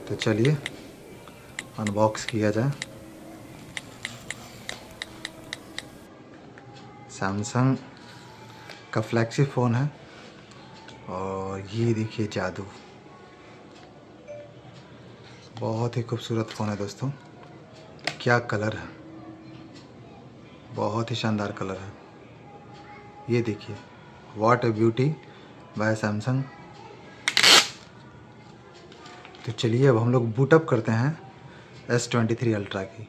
तो चलिए अनबॉक्स किया जाए। सैमसंग का फ्लैगशिप फ़ोन है और ये देखिए जादू, बहुत ही खूबसूरत फ़ोन है दोस्तों। क्या कलर है, बहुत ही शानदार कलर है। ये देखिए, what a beauty by Samsung. तो चलिए अब हम लोग बूट अप करते हैं S23 अल्ट्रा की।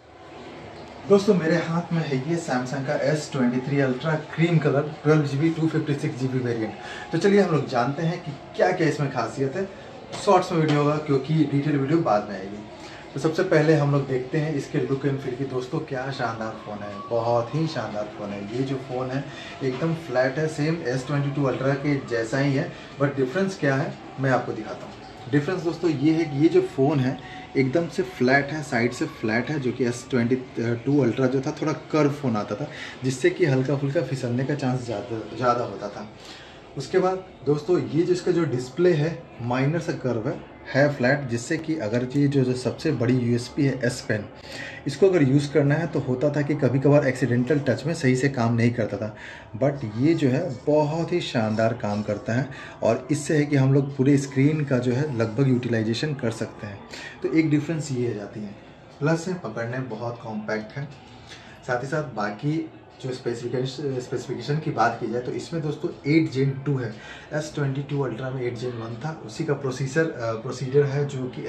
दोस्तों मेरे हाथ में है ये सैमसंग का S23 ultra cream colour 12GB 256GB variant. तो चलिए हम लोग जानते हैं कि क्या क्या इसमें खासियत है। शॉर्ट्स में वीडियो होगा क्योंकि डिटेल वीडियो बाद में आएगी। तो सबसे पहले हम लोग देखते हैं इसके लुक एंड फील की। दोस्तों क्या शानदार फ़ोन है, बहुत ही शानदार फ़ोन है। ये जो फ़ोन है एकदम फ्लैट है, सेम S22 अल्ट्रा के जैसा ही है, बट डिफरेंस क्या है मैं आपको दिखाता हूँ। डिफरेंस दोस्तों ये है कि ये जो फ़ोन है एकदम से फ्लैट है, साइड से फ्लैट है, जो कि S22 अल्ट्रा जो था थोड़ा कर्व फ़ोन आता था, जिससे कि हल्का फुल्का फिसलने का चांस ज़्यादा होता था। उसके बाद दोस्तों ये जो इसका जो डिस्प्ले है माइनर सा कर्व है फ्लैट, जिससे कि अगर ये जो सबसे बड़ी यूएसपी है S पेन, इसको अगर यूज़ करना है तो होता था कि कभी कभार एक्सीडेंटल टच में सही से काम नहीं करता था, बट ये जो है बहुत ही शानदार काम करता है और इससे है कि हम लोग पूरे स्क्रीन का जो है लगभग यूटिलाइजेशन कर सकते हैं। तो एक डिफरेंस ये आ जाती है। प्लस है पकड़ने बहुत कॉम्पैक्ट है। साथ ही साथ बाकी जो स्पेसिफिकेशन की बात की जाए तो इसमें दोस्तों 8 Gen 2 है। S22 अल्ट्रा में 8 Gen 1 था, उसी का प्रोसीजर है जो कि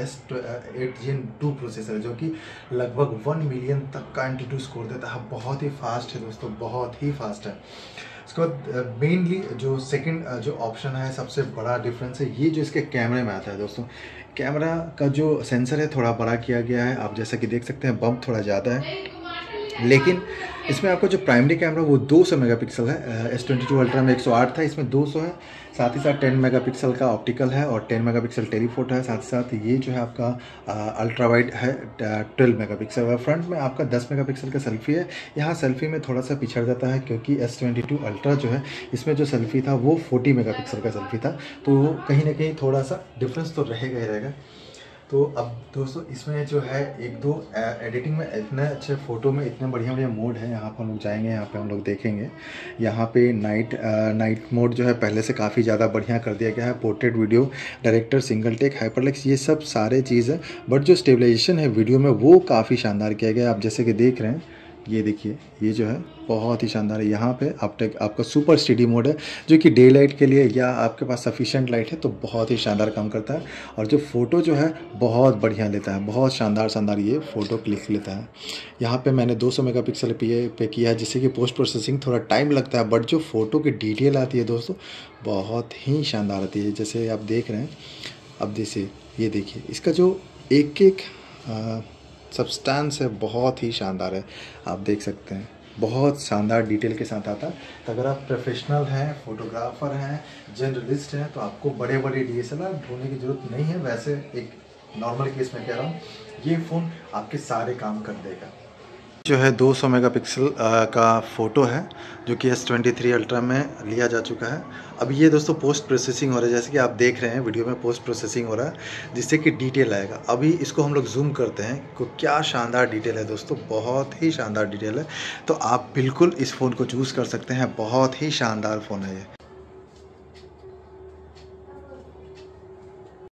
8 Gen 2 प्रोसेसर है, जो कि लगभग 1 मिलियन तक का एंटीट्यू स्कोर देता है। बहुत ही फास्ट है दोस्तों, बहुत ही फास्ट है। उसके बाद मेनली जो सेकंड जो ऑप्शन है, सबसे बड़ा डिफरेंस है ये जो इसके कैमरे में आता है दोस्तों। कैमरा का जो सेंसर है थोड़ा बड़ा किया गया है, आप जैसा कि देख सकते हैं बम्प थोड़ा ज़्यादा है, लेकिन इसमें आपका जो प्राइमरी कैमरा वो 200 मेगापिक्सल है। S22 अल्ट्रा में 108 था, इसमें 200 है। साथ ही साथ 10 मेगापिक्सल का ऑप्टिकल है और 10 मेगापिक्सल टेलीफोटो है। साथ ही साथ ये जो है आपका अल्ट्रा वाइड है 12 मेगापिक्सल है। फ्रंट में आपका 10 मेगापिक्सल का सेल्फी है। यहाँ सेल्फी में थोड़ा सा पिछड़ जाता है क्योंकि S22 अल्ट्रा जो है इसमें जो सेल्फी था वो 40 मेगापिक्सल का सेल्फी था, तो कहीं ना कहीं थोड़ा सा डिफरेंस तो रहेगा ही रहेगा। तो अब दोस्तों इसमें जो है एक दो एडिटिंग में इतने अच्छे फ़ोटो में इतने बढ़िया बढ़िया मोड है। यहाँ पर हम लोग जाएंगे, यहाँ पे हम लोग देखेंगे, यहाँ पे नाइट मोड जो है पहले से काफ़ी ज़्यादा बढ़िया कर दिया गया है। Portrait video director, single take, hyperlapse, ये सब सारे चीज़ है, बट जो स्टेबलाइजेशन है वीडियो में वो काफ़ी शानदार किया गया है। आप जैसे कि देख रहे हैं, ये देखिए, ये जो है बहुत ही शानदार है। यहाँ पे आपका सुपर स्टेडी मोड है, जो कि डे लाइट के लिए या आपके पास सफिशिएंट लाइट है तो बहुत ही शानदार काम करता है। और जो फ़ोटो जो है बहुत बढ़िया लेता है, बहुत शानदार ये फ़ोटो क्लिक लेता है। यहाँ पे मैंने 200 मेगापिक्सल पे किया है, जिससे कि पोस्ट प्रोसेसिंग थोड़ा टाइम लगता है, बट जो फ़ोटो की डिटेल आती है दोस्तों बहुत ही शानदार आती है। जैसे आप देख रहे हैं, अब जैसे ये देखिए, इसका जो एक सब्सटेंस है बहुत ही शानदार है। आप देख सकते हैं बहुत शानदार डिटेल के साथ आता है। तो अगर आप प्रोफेशनल हैं, फोटोग्राफर हैं, जर्नलिस्ट हैं, तो आपको बड़े बड़े DSLR ढूंढने की ज़रूरत नहीं है। वैसे एक नॉर्मल केस में कह रहा हूँ, ये फ़ोन आपके सारे काम कर देगा। जो है 200 मेगापिक्सल का फ़ोटो है, जो कि S23 अल्ट्रा में लिया जा चुका है। अब ये दोस्तों पोस्ट प्रोसेसिंग हो रहा है, जैसे कि आप देख रहे हैं वीडियो में पोस्ट प्रोसेसिंग हो रहा है, जिससे कि डिटेल आएगा। अभी इसको हम लोग जूम करते हैं को क्या शानदार डिटेल है दोस्तों, बहुत ही शानदार डिटेल है। तो आप बिल्कुल इस फ़ोन को चूज़ कर सकते हैं, बहुत ही शानदार फ़ोन है ये।